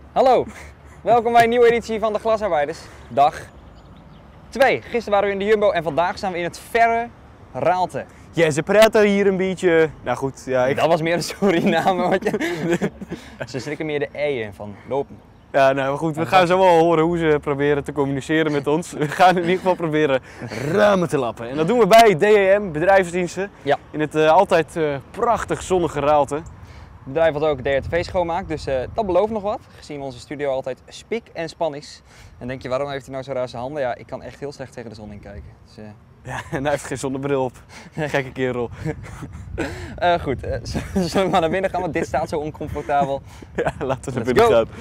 Hallo, welkom bij een nieuwe editie van de Glasarbeiders. Dag 2. Gisteren waren we in de Jumbo en vandaag staan we in het verre Raalte. Ja, ze praten hier een beetje. Nou goed, ja. Dat was meer een Suriname. Ze strikken meer de e'en van lopen. Ja, nou goed, we gaan zo wel horen hoe ze proberen te communiceren met ons. We gaan in ieder geval proberen ramen te lappen. En dat doen we bij DEM, bedrijfsdiensten. Ja. In het altijd prachtig zonnige Raalte. Het bedrijf wat ook DRTV schoonmaakt, dus dat belooft nog wat. Gezien onze studio altijd spik en span is. En denk je, waarom heeft hij nou zo raar zijn handen? Ja, ik kan echt heel slecht tegen de zon in kijken. Dus, Ja, en hij heeft geen zonnebril op. Gekke kerel. goed, zullen we maar naar binnen gaan, want dit staat zo oncomfortabel. Ja, laten we naar Let's binnen go. gaan.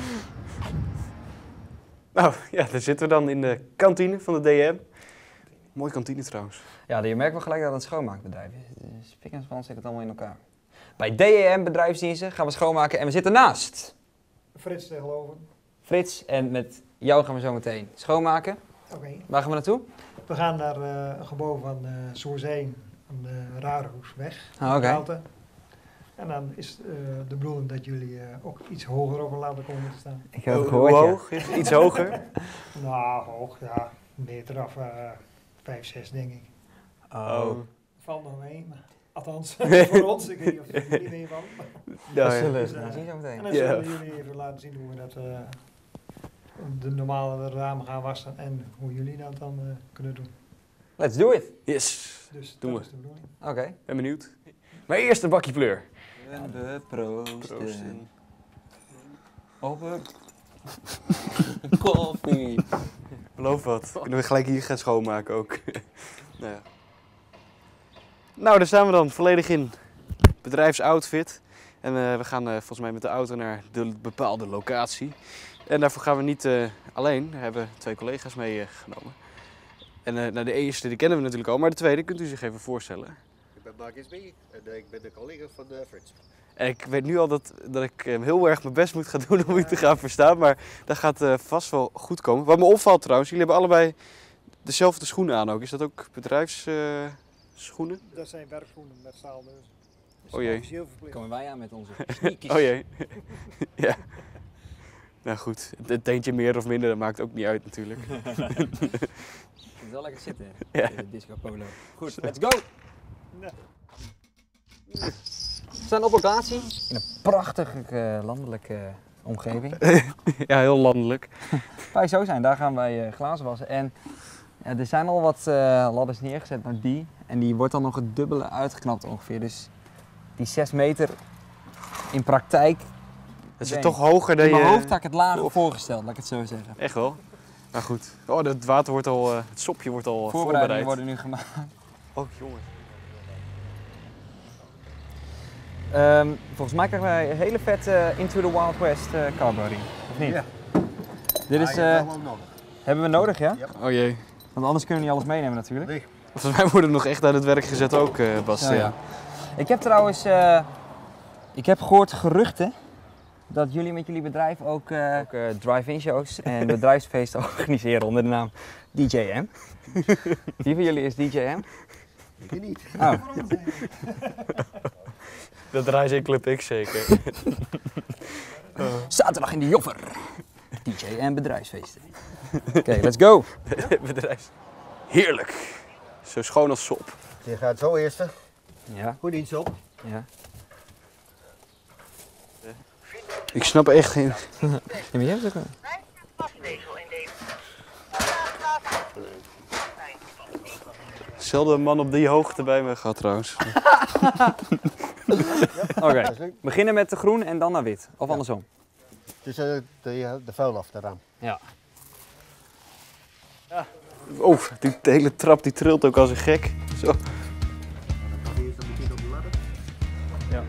Nou, ja, daar zitten we dan in de kantine van de DEM. Mooie kantine trouwens. Ja, je merkt wel gelijk dat het een schoonmaakbedrijf is. Spik en span zit het allemaal in elkaar. Bij DEM bedrijfsdiensten gaan we schoonmaken en we zitten naast Frits tegenover. Frits en met jou gaan we zo meteen schoonmaken. Oké. Waar gaan we naartoe? We gaan naar een gebouw van Soerzeen aan de Rarenhoefweg. Oké. Raalte. En dan is de bedoeling dat jullie ook iets hoger over laten komen te staan. Ik heb het Hoe gehoord, ja. hoog? Iets hoger? Nou, hoog, ja. Een meter of 5, 6 denk ik. Oh. Valt nog mee, maar althans voor ons. Ik weet niet of er jullie meevallen. Dat Nou, zullen Dus, we gaan zien zo meteen. En dan Ja. zullen jullie even laten zien hoe we dat de normale ramen gaan wassen en hoe jullie dat dan kunnen doen. Let's do it. Yes, Dus Doen dat we. is de bedoeling. Oké. ben benieuwd. Maar eerst een bakje pleur. En we proosten op een koffie. Beloof wat. Kunnen we gelijk hier gaan schoonmaken ook. Nou ja. Nou, daar staan we dan volledig in bedrijfsoutfit. En we gaan volgens mij met de auto naar de bepaalde locatie. En daarvoor gaan we niet alleen. Daar hebben we 2 collega's meegenomen. En nou, de eerste die kennen we natuurlijk al, maar de tweede kunt u zich even voorstellen. Ik ben Marcus B. en ik ben de collega van Frits. En ik weet nu al dat ik heel erg mijn best moet gaan doen om u te gaan verstaan, maar dat gaat vast wel goed komen. Wat me opvalt trouwens, jullie hebben allebei dezelfde schoenen aan ook. Is dat ook bedrijfsschoenen? Dat zijn werkschoenen met staaldeuzen. Dus Oh jee. officieel verplicht. Komen wij aan met onze sneakers. Oh jee. Ja. Nou goed, het teentje meer of minder, dat maakt ook niet uit natuurlijk. Het is wel lekker zitten. Ja. De disco polo. Goed, let's go. Nee. We staan op locatie in een prachtige landelijke omgeving. Ja, heel landelijk. Wij zo zijn, daar gaan wij glazen wassen. En ja, er zijn al wat ladders neergezet naar die. En die wordt dan nog het dubbele uitgeknapt ongeveer. Dus die 6 meter in praktijk. Dat is Nee. toch hoger dan In mijn je... hoofd had ik het lager voorgesteld, laat ik het zo zeggen. Echt wel. Maar goed. Oh, het water wordt al, het sopje wordt al Voorbereidingen voorbereid. worden nu gemaakt. Oh jongen. Volgens mij krijgen wij een hele vette Into the Wild West carbury, of niet? Ja. Dit is, je hebt wel nodig. hebben we nodig, ja? Ja. Oh jee. Want anders kunnen we niet alles meenemen natuurlijk. Nee. Volgens mij worden we nog echt aan het werk gezet ook, Bas. Ja. Ik heb trouwens, ik heb gehoord geruchten dat jullie met jullie bedrijf ook drive-in shows en bedrijfsfeesten organiseren onder de naam DJM. Wie van jullie is DJM? Ik niet. Oh. Dat draait in Club X zeker. Zaterdag in de Joffer. DJM bedrijfsfeesten. Oké, let's go. Bedrijf. Heerlijk. Zo schoon als sop. Je gaat zo eerst. Ja, Goed iets op. ja. Ik snap echt geen... Ja, maar je hebt het ook. Zelden een man op die hoogte bij me gehad trouwens. Oké, Dat is leuk. beginnen met de groen en dan naar wit. Of andersom. Dus de vuil af eraan. Ja. Oh, de hele trap die trilt ook als een gek. Zo. Dan probeer je het meteen op de ladder. Ja.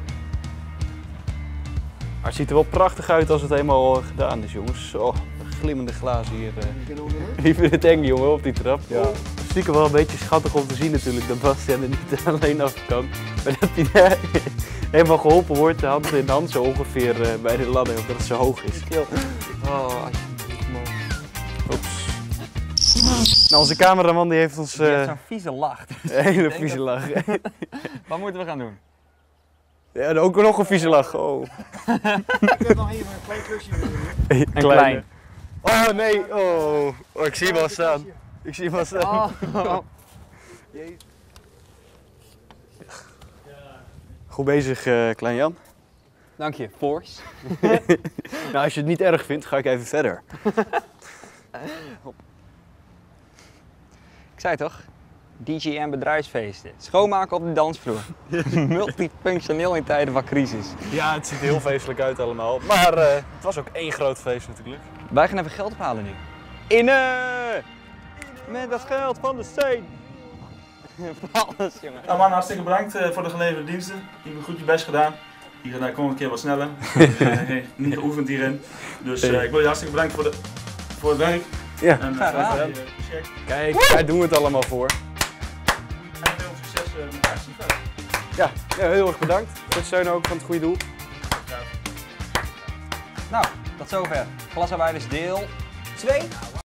Maar het ziet er wel prachtig uit als het helemaal gedaan is, jongens. Zo, glimmende glazen hier. Ik vind het eng, jongen, op die trap. Ja. Stiekem wel een beetje schattig om te zien natuurlijk, dat Bastiaan er niet alleen af kan. Maar dat hij daar helemaal geholpen wordt, hand in hand zo ongeveer bij de ladder, omdat het zo hoog is. Oh, oeps. Nou, onze cameraman die heeft ons Je hebt zo'n vieze lach. een hele vieze lach. Wat moeten we gaan doen? Ja, ook nog een vieze lach. Oh. Ik heb nog even een klein klusje weer. En klein. Oh nee, oh. Ik zie hem al staan. Ik zie hem al staan. Oh. Goed bezig, Klein Jan. Dank je, Force. Nou, als je het niet erg vindt, ga ik even verder. Ik zei toch? DJM bedrijfsfeesten. Schoonmaken op de dansvloer. Multifunctioneel in tijden van crisis. Ja, het ziet er heel feestelijk uit allemaal. Maar het was ook één groot feest natuurlijk. Wij gaan even geld ophalen nu. Met dat geld van de steen. Voor alles, jongen. Nou man, hartstikke bedankt voor de geleverde diensten. Je hebt goed je best gedaan. Hier kom ik een keer wat sneller. Niet geoefend hierin. Dus ik wil je hartstikke bedanken voor het werk. Ja, en graag gedaan. je check. Kijk, daar doen we het allemaal voor. En veel succes met de actie verder. Ja, heel erg bedankt voor het steunen ook van het goede doel. Nou, tot zover. Glasarbeiders deel 2.